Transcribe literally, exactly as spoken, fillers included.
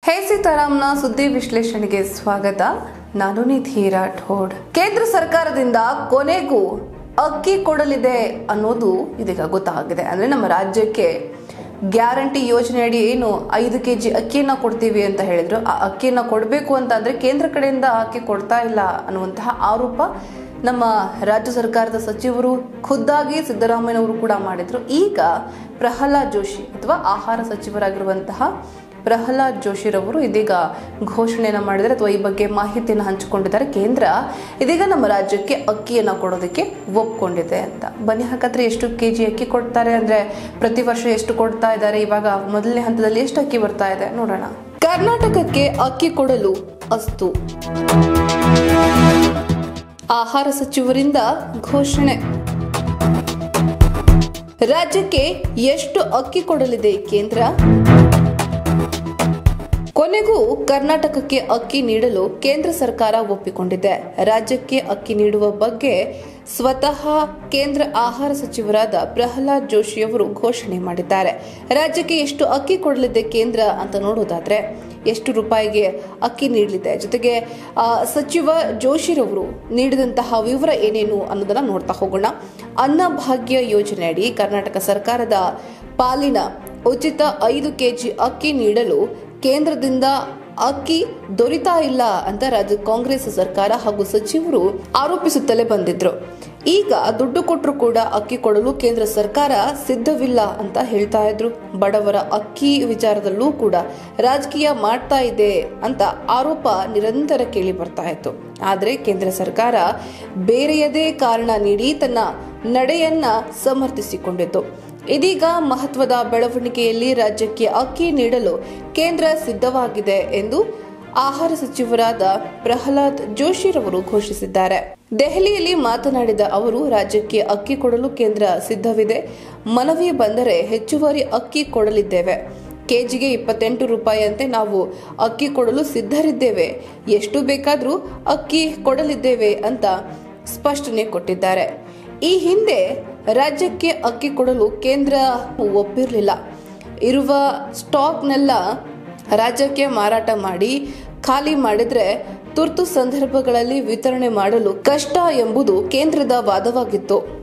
ಹೇ ಸೀತಾರಾಮ್ನ ಸುದ್ದಿ ವಿಶ್ಲೇಷಣೆಗೆ ಸ್ವಾಗತ. ನಾನು ನಿಧಿ ರಾಠೋಡ್. ಕೇಂದ್ರ ಸರ್ಕಾರದಿಂದ ಕೊನೆಗೂ ಅಕ್ಕಿ ಕೊಡಲಿದೆ ಅನ್ನೋದು ಇದೀಗ ಗೊತ್ತಾಗಿದೆ. ಅಂದ್ರೆ ನಮ್ಮ ರಾಜ್ಯಕ್ಕೆ ಗ್ಯಾರಂಟಿ ಯೋಜನೆಯಡಿ ಏನು ಐದು ಕೆಜಿ ಅಕ್ಕಿಯನ್ನ ಕೊಡ್ತೀವಿ ಅಂತ ಹೇಳಿದ್ರು, ಆ ಅಕ್ಕಿಯನ್ನ ಕೊಡಬೇಕು ಅಂತ ಅಂದ್ರೆ ಕೇಂದ್ರ ಕಡೆಯಿಂದ ಅಕ್ಕಿ ಕೊಡ್ತಾ ಇಲ್ಲ ಅನ್ನುವಂತಹ ಆರೋಪ ನಮ್ಮ ರಾಜ್ಯ ಸರ್ಕಾರದ ಸಚಿವರು ಖುದ್ದಾಗಿ ಸಿದ್ದರಾಮಯ್ಯನವರು ಕೂಡ ಮಾಡಿದ್ರು. ಈಗ ಪ್ರಹ್ಲಾದ್ ಜೋಶಿ ಅಥವಾ ಆಹಾರ ಸಚಿವರಾಗಿರುವಂತಹ ಪ್ರಹ್ಲಾದ್ ಜೋಶಿರವರು ಇದೀಗ ಘೋಷಣೆಯನ್ನು ಮಾಡಿದ್ದಾರೆ ಅಥವಾ ಈ ಬಗ್ಗೆ ಮಾಹಿತಿಯನ್ನು ಹಂಚಿಕೊಂಡಿದ್ದಾರೆ. ಕೇಂದ್ರ ಇದೀಗ ನಮ್ಮ ರಾಜ್ಯಕ್ಕೆ ಅಕ್ಕಿಯನ್ನು ಕೊಡೋದಕ್ಕೆ ಒಪ್ಕೊಂಡಿದೆ ಅಂತ. ಬನ್ನಿ ಹಾಗಾದ್ರೆ ಎಷ್ಟು ಕೆಜಿ ಅಕ್ಕಿ ಕೊಡ್ತಾರೆ ಅಂದ್ರೆ ಪ್ರತಿ ವರ್ಷ ಎಷ್ಟು ಕೊಡ್ತಾ ಇದ್ದಾರೆ, ಇವಾಗ ಮೊದಲನೇ ಹಂತದಲ್ಲಿ ಎಷ್ಟು ಅಕ್ಕಿ ಬರ್ತಾ ಇದೆ ನೋಡೋಣ. ಕರ್ನಾಟಕಕ್ಕೆ ಅಕ್ಕಿ ಕೊಡಲು ಅಸ್ತು. ಆಹಾರ ಸಚಿವರಿಂದ ಘೋಷಣೆ. ರಾಜ್ಯಕ್ಕೆ ಎಷ್ಟು ಅಕ್ಕಿ ಕೊಡಲಿದೆ ಕೇಂದ್ರ? ಕೊನೆಗೂ ಕರ್ನಾಟಕಕ್ಕೆ ಅಕ್ಕಿ ನೀಡಲು ಕೇಂದ್ರ ಸರ್ಕಾರ ಒಪ್ಪಿಕೊಂಡಿದೆ. ರಾಜ್ಯಕ್ಕೆ ಅಕ್ಕಿ ನೀಡುವ ಬಗ್ಗೆ ಸ್ವತಃ ಕೇಂದ್ರ ಆಹಾರ ಸಚಿವರಾದ ಪ್ರಹ್ಲಾದ್ ಜೋಶಿ ಅವರು ಘೋಷಣೆ ಮಾಡಿದ್ದಾರೆ. ರಾಜ್ಯಕ್ಕೆ ಎಷ್ಟು ಅಕ್ಕಿ ಕೊಡಲಿದೆ ಕೇಂದ್ರ ಅಂತ ನೋಡೋದಾದ್ರೆ ಎಷ್ಟು ರೂಪಾಯಿಗೆ ಅಕ್ಕಿ ನೀಡಲಿದೆ, ಜೊತೆಗೆ ಸಚಿವ ಜೋಶಿರವರು ನೀಡಿದಂತಹ ವಿವರ ಏನೇನು ಅನ್ನೋದನ್ನ ನೋಡ್ತಾ ಹೋಗೋಣ. ಅನ್ನಭಾಗ್ಯ ಯೋಜನೆಯಡಿ ಕರ್ನಾಟಕ ಸರ್ಕಾರದ ಪಾಲಿನ ಉಚಿತ ಐದು ಕೆಜಿ ಅಕ್ಕಿ ನೀಡಲು ಕೇಂದ್ರದಿಂದ ಅಕ್ಕಿ ದೊರೀತಾ ಇಲ್ಲ ಅಂತ ರಾಜ್ಯ ಕಾಂಗ್ರೆಸ್ ಸರ್ಕಾರ ಹಾಗೂ ಸಚಿವರು ಆರೋಪಿಸುತ್ತಲೇ ಬಂದಿದ್ರು. ಈಗ ದುಡ್ಡು ಕೊಟ್ಟರು ಕೂಡ ಅಕ್ಕಿ ಕೊಡಲು ಕೇಂದ್ರ ಸರ್ಕಾರ ಸಿದ್ಧವಿಲ್ಲ ಅಂತ ಹೇಳ್ತಾ ಇದ್ರು. ಬಡವರ ಅಕ್ಕಿ ವಿಚಾರದಲ್ಲೂ ಕೂಡ ರಾಜಕೀಯ ಮಾಡ್ತಾ ಇದೆ ಅಂತ ಆರೋಪ ನಿರಂತರ ಕೇಳಿ ಬರ್ತಾ ಇತ್ತು. ಆದ್ರೆ ಕೇಂದ್ರ ಸರ್ಕಾರ ಬೇರೆಯದೇ ಕಾರಣ ನೀಡಿ ತನ್ನ ನಡೆಯನ್ನ ಸಮರ್ಥಿಸಿಕೊಂಡಿತ್ತು. ಇದೀಗ ಮಹತ್ವದ ಬೆಳವಣಿಗೆಯಲ್ಲಿ ರಾಜ್ಯಕ್ಕೆ ಅಕ್ಕಿ ನೀಡಲು ಕೇಂದ್ರ ಸಿದ್ಧವಾಗಿದೆ ಎಂದು ಆಹಾರ ಸಚಿವರಾದ ಪ್ರಹ್ಲಾದ್ ಜೋಶಿರವರು ಘೋಷಿಸಿದ್ದಾರೆ. ದೆಹಲಿಯಲ್ಲಿ ಮಾತನಾಡಿದ ಅವರು, ರಾಜ್ಯಕ್ಕೆ ಅಕ್ಕಿ ಕೊಡಲು ಕೇಂದ್ರ ಸಿದ್ಧವಿದೆ. ಮನವಿ ಬಂದರೆ ಹೆಚ್ಚುವರಿ ಅಕ್ಕಿ ಕೊಡಲಿದ್ದೇವೆ. ಕೆಜಿಗೆ ಇಪ್ಪತ್ತೆಂಟು ರೂಪಾಯಿಯಂತೆ ನಾವು ಅಕ್ಕಿ ಕೊಡಲು ಸಿದ್ಧರಿದ್ದೇವೆ. ಎಷ್ಟು ಬೇಕಾದರೂ ಅಕ್ಕಿ ಕೊಡಲಿದ್ದೇವೆ ಅಂತ ಸ್ಪಷ್ಟನೆ ಕೊಟ್ಟಿದ್ದಾರೆ. ಈ ಹಿಂದೆ ರಾಜ್ಯಕ್ಕೆ ಅಕ್ಕಿ ಕೊಡಲು ಕೇಂದ್ರ ಒಪ್ಪಿರಲಿಲ್ಲ. ಇರುವ ಸ್ಟಾಕ್ನೆಲ್ಲ ರಾಜ್ಯಕ್ಕೆ ಮಾರಾಟ ಮಾಡಿ ಖಾಲಿ ಮಾಡಿದ್ರೆ ತುರ್ತು ಸಂದರ್ಭಗಳಲ್ಲಿ ವಿತರಣೆ ಮಾಡಲು ಕಷ್ಟ ಎಂಬುದು ಕೇಂದ್ರದ ವಾದವಾಗಿತ್ತು.